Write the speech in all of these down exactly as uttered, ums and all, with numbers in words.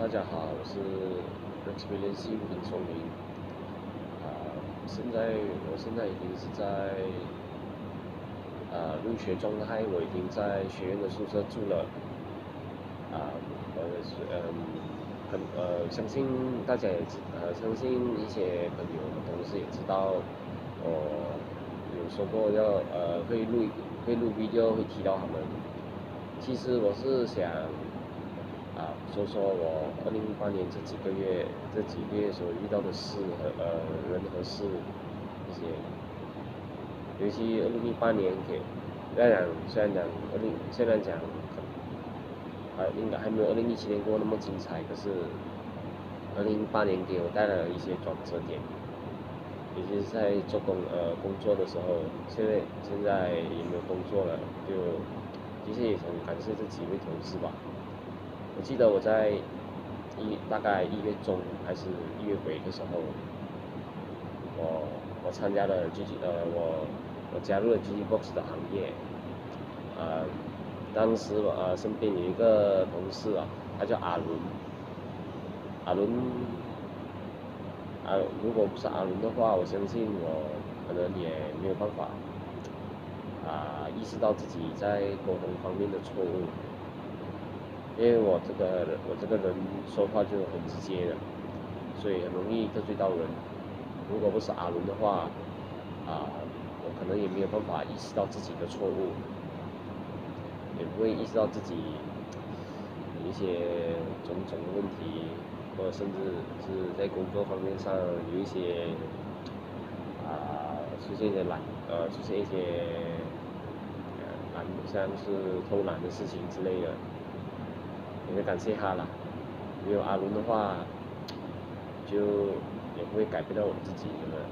大家好，我是 Experience 林松明。啊、现在我现在已经是在啊、入学状态，我已经在学院的宿舍住了。啊、呃是嗯，很呃，相信大家也知呃，相信一些朋友和同事也知道，我有说过要呃会录会录 video 会提到他们。其实我是想啊，说说我二零一八年这几个月这几个月所遇到的事和呃人和事这些，尤其二零一八年给虽然讲虽然讲二零虽然讲啊应该还没有二零一七年过那么精彩，可是二零一八年给我带来了一些转折点，尤其是在做工呃工作的时候，现在现在也没有工作了，就其实也很感谢这几位同事吧。我记得我在一大概一月中还是一月尾的时候，我我参加了 G G 呃我我加入了 G G Box 的行业。呃，当时我呃身边有一个同事啊，他叫阿伦。阿伦啊，如果不是阿伦的话，我相信我可能也没有办法啊意识到自己在沟通方面的错误。因为我这个我这个人说话就很直接的，所以很容易得罪到人。如果不是阿伦的话，啊，我可能也没有办法意识到自己的错误，也不会意识到自己有一些种种的问题，或者甚至是在工作方面上有一些啊出现一些懒呃出现一些呃懒像是偷懒的事情之类的。也会感谢他啦。没有阿伦的话，就也不会改变到我自己，真的。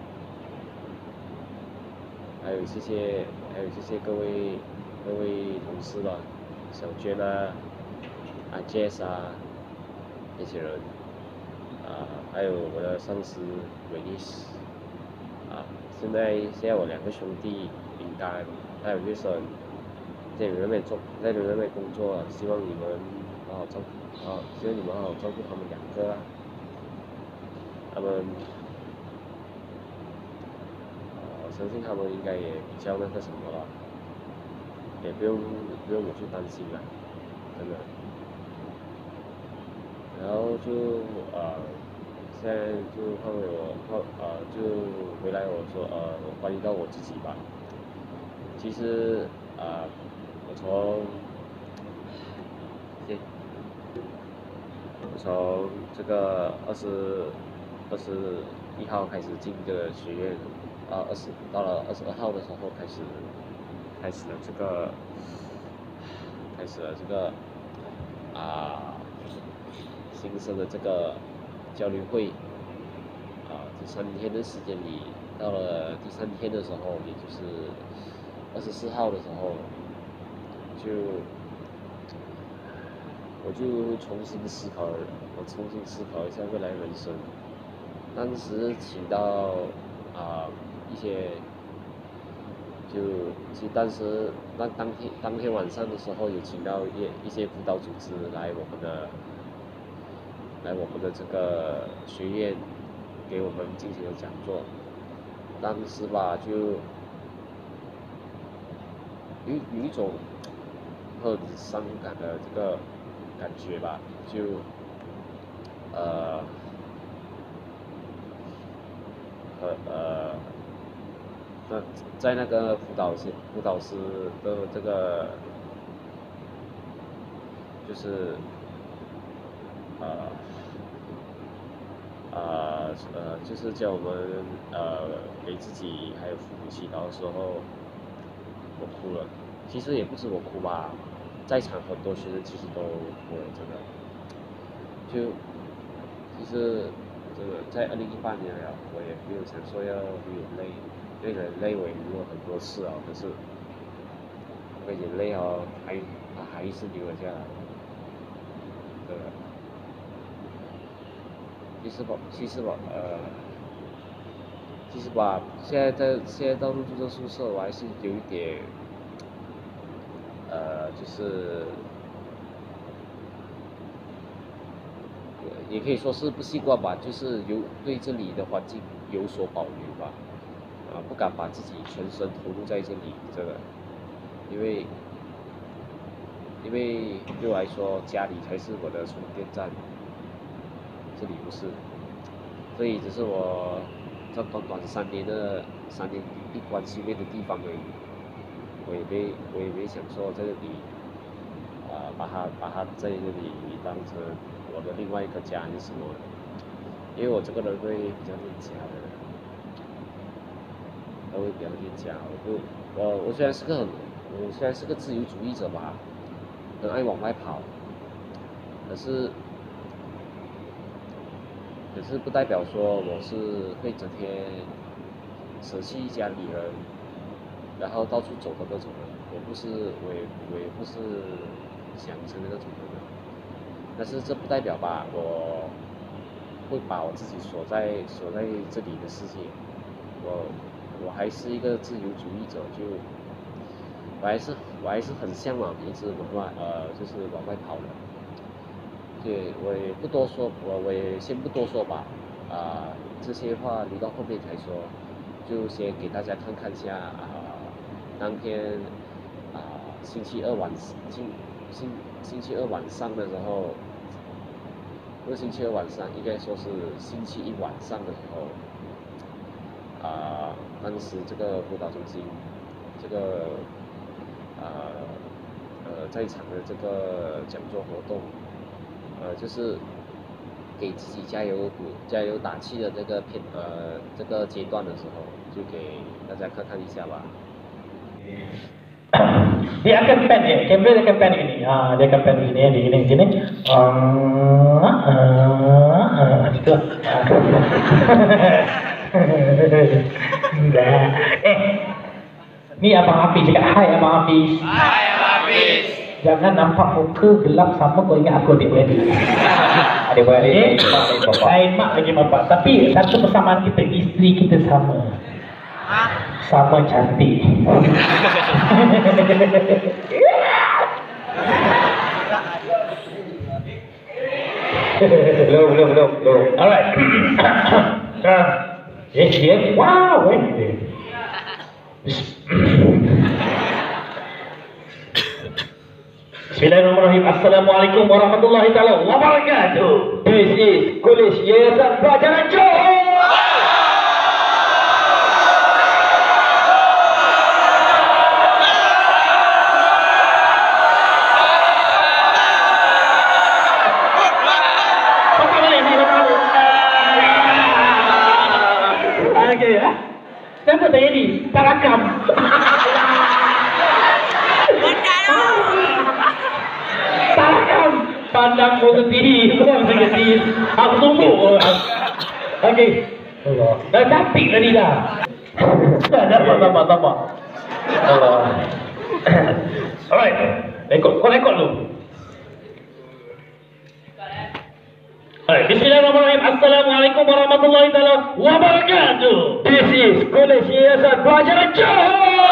还有谢谢，还有谢谢各位各位同事吧，小娟啊，阿 Jess 啊，这些人，啊，还有我的上司 Release，啊，现在现在我两个兄弟饼干还有月生，在你们那边做，在你们那边工作，希望你们好好照顾，啊，希望你们好好照顾他们两个啊。他们，呃，我相信他们应该也比较那个什么了，也不用不用我去担心了，真的。然后就呃，现在就换回我换呃就回来我说呃关于到我自己吧。其实啊、呃我从我从这个二十二十一号开始进这个学院，到二十到了二十二号的时候开始开始了这个开始了这个啊新生的这个交流会。啊这三天的时间里，到了第三天的时候，也就是二十四号的时候，就我就重新思考了，我重新思考一下未来人生。当时请到啊、一些，就其实当时当当天当天晚上的时候，有请到一一些辅导组织来我们的来我们的这个学院给我们进行了讲座。当时吧，就有有一种很伤感的这个感觉吧，就呃和呃那在那个辅导师辅导师的这个就是呃呃呃就是叫我们呃给自己还有父母祈祷的时候，我哭了。其实也不止我哭吧，在场很多学生其实都哭了，真的。就其实这个在二零一八年了，我也没有想说要流眼泪，因为眼泪我也流了很多次啊，可是那个眼泪哦，还它还是流了下来。对，其实吧，其实吧，呃，其实吧，现在在现在到入住这宿舍，我还是有一点，呃，就是也可以说是不习惯吧，就是有对这里的环境有所保留吧，啊，不敢把自己全身投入在这里，这个，因为因为对我来说，家里才是我的充电站，这里不是，所以只是我这短短三年的三年闭关修炼的地方而已，我也没我也没想说在这里，啊、呃，把它把它在这里当成我的另外一个家还是什么，因为我这个人会比较恋家的，他会比较恋家，我不我我虽然是个很我虽然是个自由主义者吧。很爱往外跑，可是，可是不代表说我是会整天舍弃家里人，然后到处走的那种人。我不是，我也我也不是想成为那种人。但是这不代表吧，我会把我自己锁在锁在这里的世界。我我还是一个自由主义者，就。我还是我还是很向往一直往外呃，就是往外跑的。对，我也不多说，我我也先不多说吧。啊、呃，这些话留到后面才说，就先给大家看看一下啊、呃，当天啊、呃、星期二晚星星星期二晚上的时候，不是星期二晚上，应该说是星期一晚上的时候，啊、呃，当时这个辅导中心这个。呃呃，在场的这个讲座活动，呃，就是给自己加油鼓、加油打气的这个片呃这个阶段的时候，就给大家看看一下吧。 Dia akan pen dia, kamera dia akan pen gini. Ha, dia akan pen gini, gini, gini, gini. Ah, ah, ah, gitu. eh, ni Abang Hafiz cakap, hai Abang Hafiz. Hai Abang Hafiz. Jangan nampak muka gelap sama kau ingat aku adik-beradik. Adik-beradik, lain mak lagi bapak. Tapi satu persamaan kita, isteri kita sama. Sama cantik. belum, belum, belum, belum. Alright. uh, yes, yes. Wow. Bismillahirrahmanirrahim. Assalamualaikum warahmatullahi taala wabarakatuh. This is Kolej Yayasan Pelajaran Johor. Okey ya. Siapa tanya ni? Tarakam. Tarakam. Pandang positif. Negatif. Aku tunggu. Okey. Allah. Dah cantik tadi dah. Dah dapat, dapat, dapat. Allah. Alright. Rekod. Kau rekod dulu. Alright, Bismillahirrahmanirrahim. Assalamualaikum warahmatullahi taala wabarakatuh. This is Kolej Yayasan Pelajaran Johor.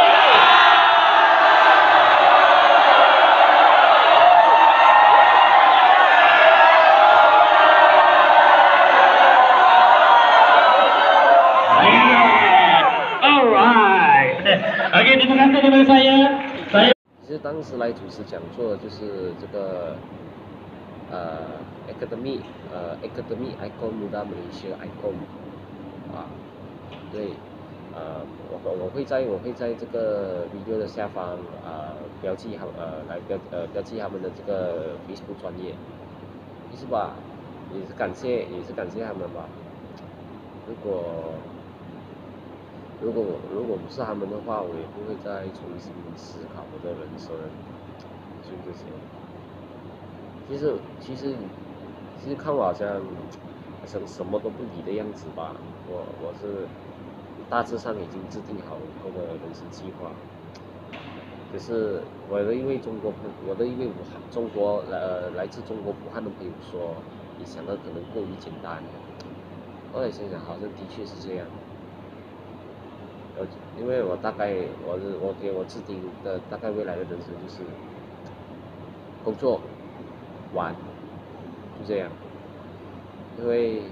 Alright. Okey, terima kasih daripada saya. Saya 其实当时来主持讲座的就是这个呃 Academy 呃 Academy Icon Muda Malaysia Icon 啊，对，呃我我会在我会在这个 video 的下方啊、呃、标记他呃来标呃标记他们的这个 Facebook 专页，是吧？也是感谢也是感谢他们吧。如果如果我如果不是他们的话，我也不会再重新思考我的人生，就这些。其实其实其实看我好像好像什么都不理的样子吧，我我是大致上已经制定好以后的人生计划。可是我的一位中国朋，我的一位武汉中国呃来自中国武汉的朋友说，你想的可能过于简单。后来想想，好像的确是这样。呃，因为我大概我是我给我制定的大概未来的人生就是工作、玩，就这样。 因为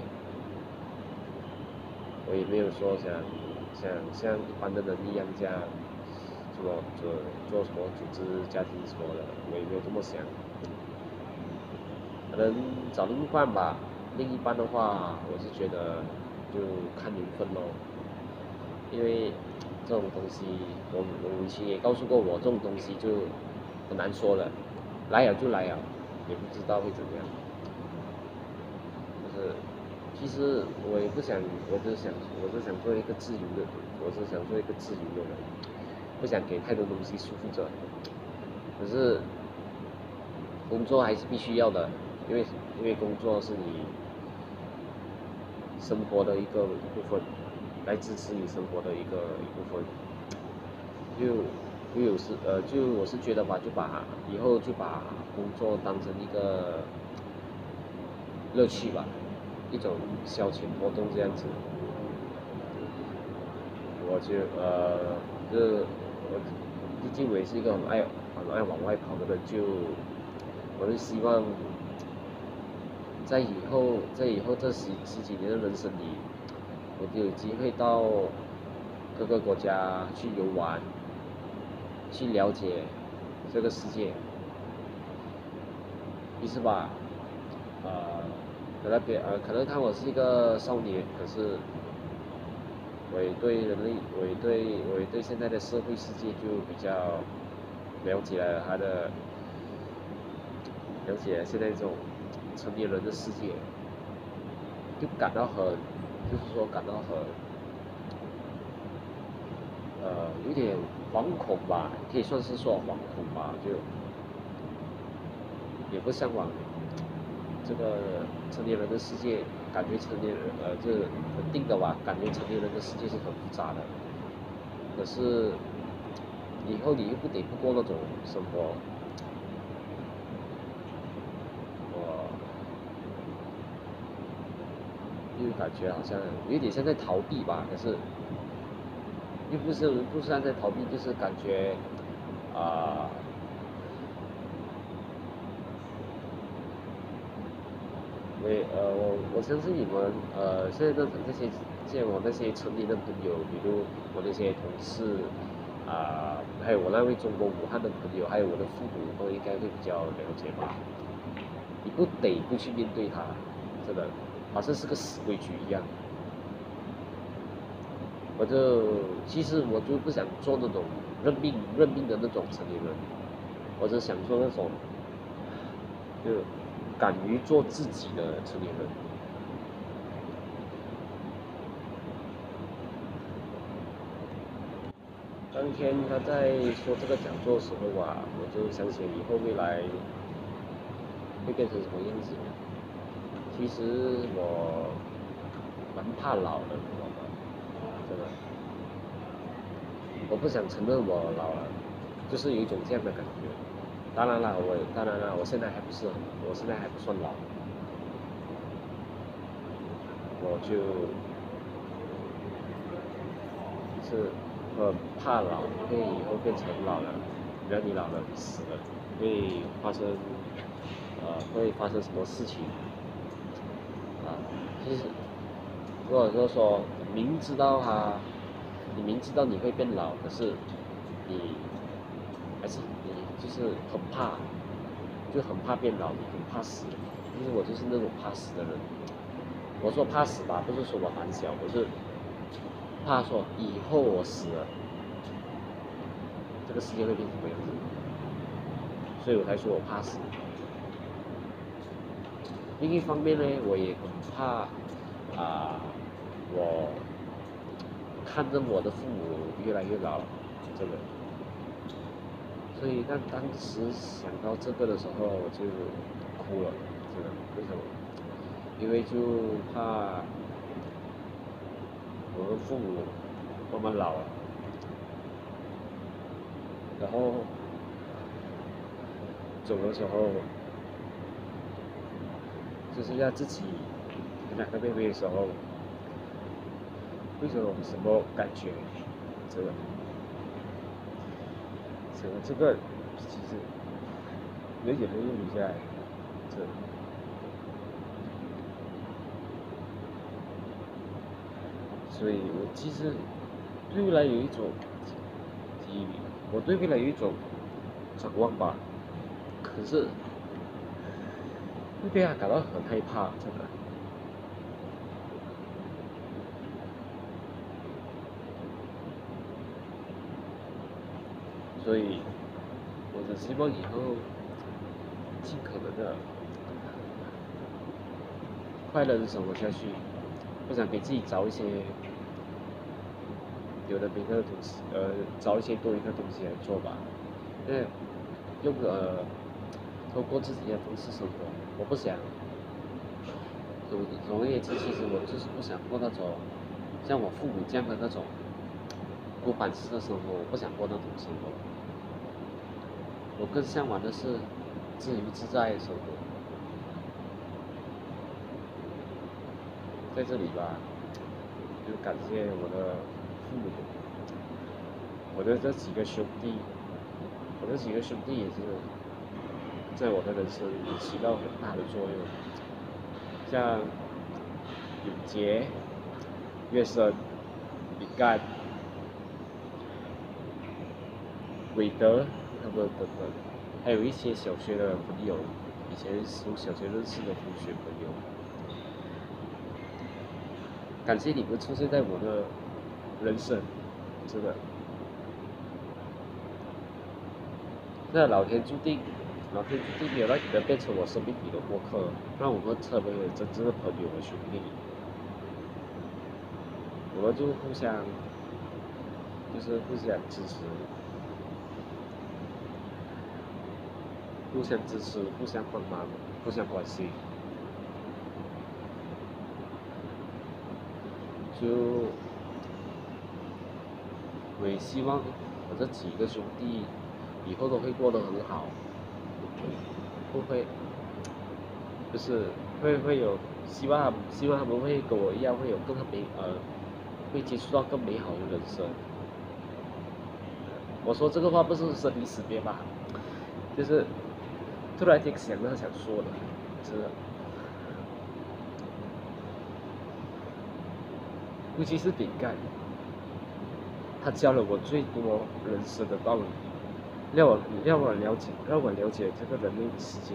我也没有说想想像一般的人一样这样什么做做什么组织家庭什么的，我也没有这么想。可能找另一半吧，另一半的话，我是觉得就看缘分咯。因为这种东西，我我母亲也告诉过我，这种东西就很难说了，来了就来了，也不知道会怎么样。就是其实我也不想，我只想，我是想做一个自由的，我是想做一个自由的人，不想给太多东西束缚着。可是工作还是必须要的，因为因为工作是你生活的一个一部分，来支持你生活的一个一部分。就就有时呃，就我是觉得吧，就把以后就把工作当成一个乐趣吧，一种消遣活动这样子。我就呃，就我毕竟我也是一个很爱很爱往外跑的人，就我是希望在以后在以后这十十几年的人生里，我都有机会到各个国家去游玩，去了解这个世界，于是吧，呃，可能别呃可能看我是一个少年，可是我也对人类，我也对我也对现在的社会世界就比较了解了他的，了解现在这种成年人的世界，就感到很，就是说感到很，呃，有点惶恐吧，可以算是说惶恐吧，就也不向往这个成年人的世界，感觉成年人呃，这肯定的吧，感觉成年人的世界是很复杂的。可是以后你又不得不过那种生活，我又感觉好像有点像在逃避吧，可是又不是不是像在逃避，就是感觉啊。呃我也呃我我相信你们呃现在的这些见我那些成年的朋友，比如我那些同事啊、呃，还有我那位中国武汉的朋友，还有我的父母，都应该会比较了解吧。你不得不去面对它，真的，好像是个死规矩一样。我就其实我就不想做那种认命认命的那种成年人，我只想做那种就敢于做自己的成年人。当天他在说这个讲座的时候啊，我就想起以后未来会变成什么样子。其实我蛮怕老的，你知道吗？真的，我不想承认我老了，就是有一种这样的感觉。当然了，我当然了，我现在还不是，我现在还不算老，我就是很怕老，因为以后变成老了，人你老了，你死了，会发生呃会发生什么事情啊？其实如果说说明知道他，你明知道你会变老，可是你还是你就是很怕，就很怕变老，你很怕死。其实我就是那种怕死的人。我说怕死吧，不是说我胆小，我是怕说以后我死了，这个世界会变成什么样子，所以我才说我怕死。另一方面呢，我也很怕啊、呃，我看着我的父母越来越老，真的。所以当当时想到这个的时候，我就哭了，真的。为什么？因为就怕我的父母慢慢老了，然后走的时候只剩下自己跟两个妹妹的时候，为什么什么感觉？真的，整个这个其实有点泪流下来，这。 所以我其实对未来有一种，我对未来有一种展望吧，可是会对他感到很害怕，真的。所以，我只希望以后尽可能的快乐的生活下去，不想给自己找一些有的没的东西，呃，找一些多余的东西来做吧。因为用呃，通过自己的方式生活，我不想。总总而言之，其实我就是不想过那种像我父母这样的那种古板式的生活，我不想过那种生活。我更向往的是自由自在的生活。在这里吧，就感谢我的父母，我的这几个兄弟，我这几个兄弟也是在我的人生起到很大的作用。像永杰、月生、李干、韦德他们等等，还有一些小学的朋友，以前从小学认识的同学朋友，感谢你们出现在我的人生，真的。那老天注定，老天注定没有让你们变成我生命里的过客，让我们成为了真正的朋友和兄弟。我们就互相，就是互相支持，互相支持，互相帮忙，互相关心。就我也希望我这几个兄弟以后都会过得很好，不会，就是会会有希望，希望他们会跟我一样，会有更美呃，会接触到更美好的人生。我说这个话不是生离死别吧，就是突然间想到想说的，真的。尤其是饼干，他教了我最多人生的道理，让我让我了解让我了解这个人类的世界。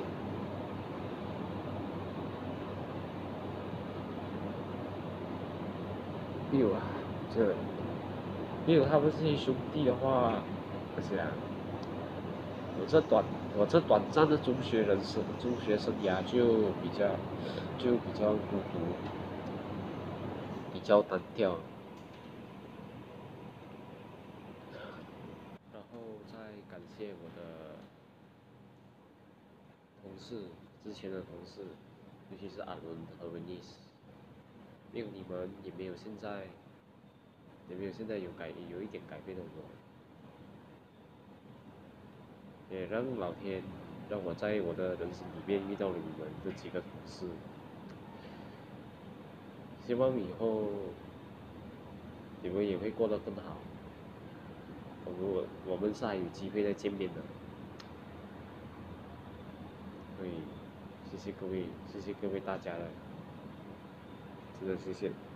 例如啊，这，例如他们这些兄弟的话，我想，我这短我这短暂的中学人生中学生涯就比较就比较孤独，比较单调。然后再感谢我的同事，之前的同事，尤其是阿伦和维尼斯，没有你们，也没有现在，也没有现在有改有一点改变的我，也让老天让我在我的人生里面遇到了你们这几个同事，希望以后你们也会过得更好。我我们是还有机会再见面的，所以谢谢各位，谢谢各位大家了，真的谢谢。